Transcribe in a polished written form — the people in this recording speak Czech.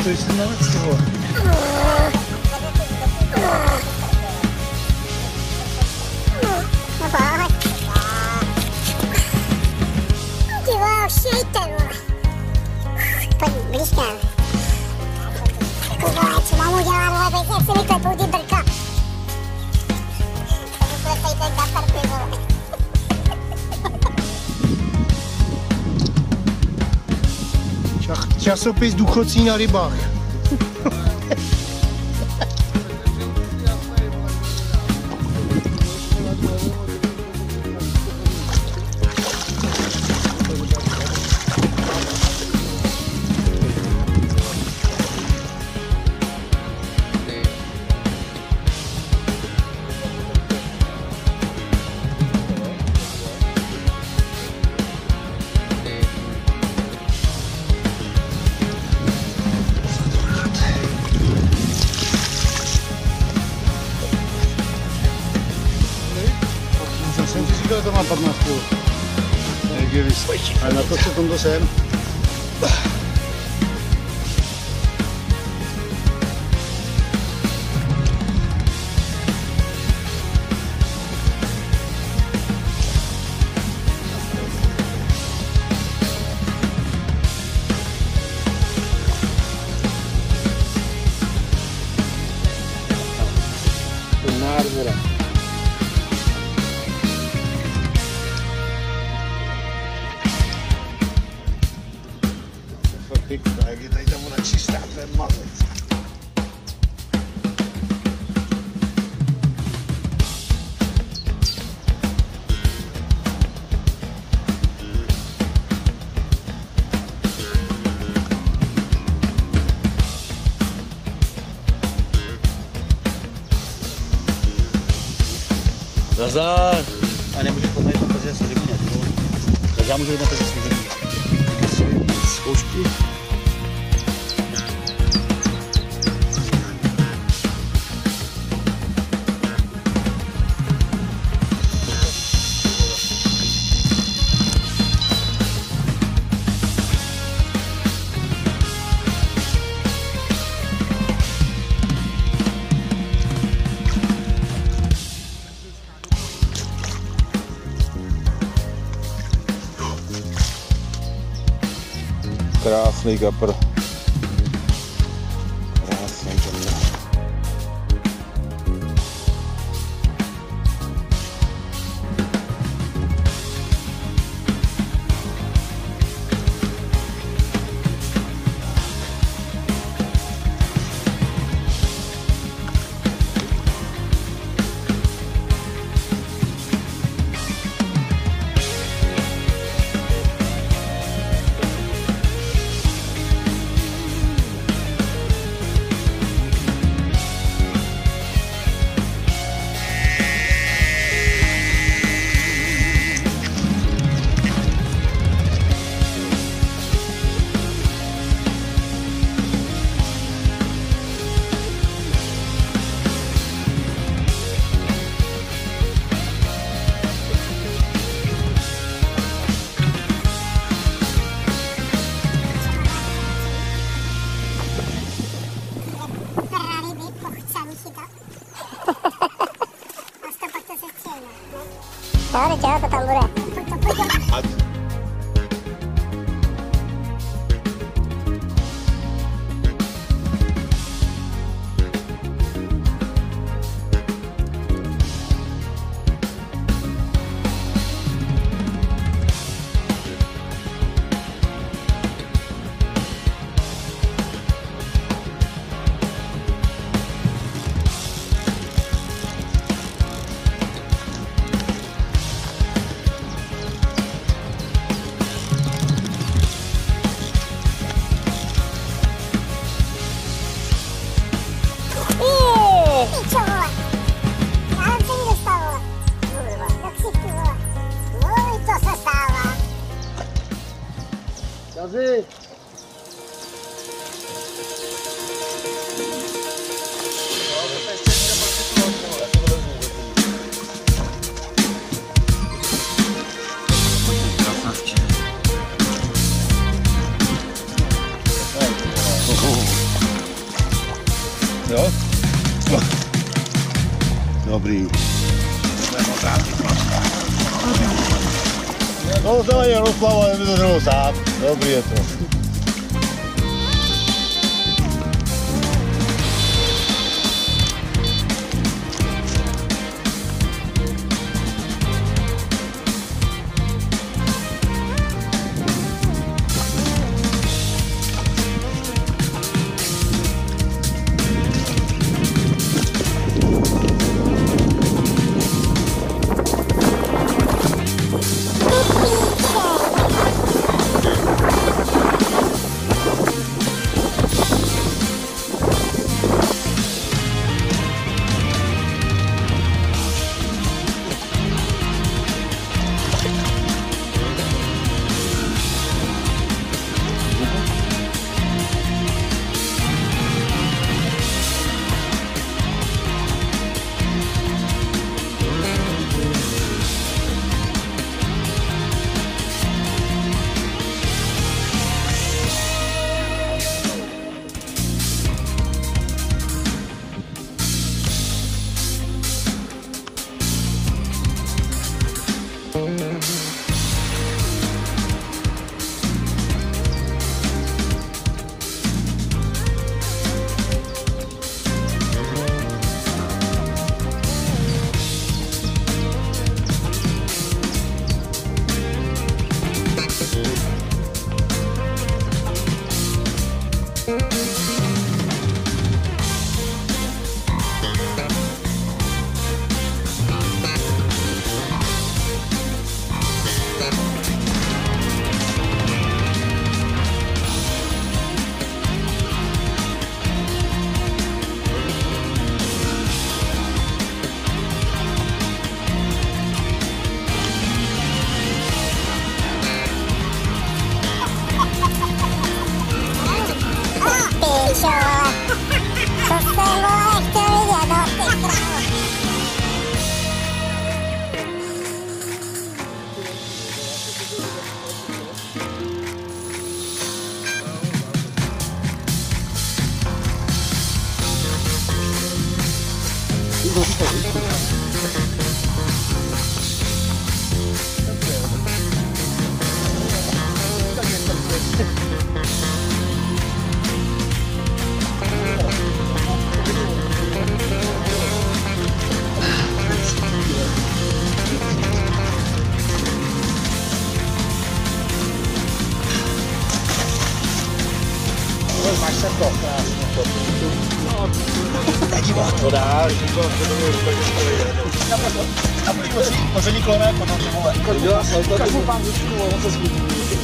to jsi na věc, toho. Ty vole, šejte, vole. Pojď, blížka. Ty vole, co mám udělat, vole, teď jak se mi klepou ty brka. Tak uklepej ten dapar, ty vole. Časopis Důchodcí na rybách. Jsem ti říkal, že to má 15 kg. Někdy vysvětší. Ale na to se tomto sem. Nádhera. Jak je tady ta voda čistá, to je mazec. Nazdar! A nemůžeš podnajít na peře s rybně. Tak já můžu jít na peře s rybně. Zkoušky. Krásný kapr. Krásný kapr. Ale čeho to tam bude? Dobrý. No to je rozplava, aby to bylo sám. Dobrý je to. Máš sem to krásně. To dá, a pořadí kolem, potom ty vole. Udělá se to, tak mu pán vždycky, on se zbudí.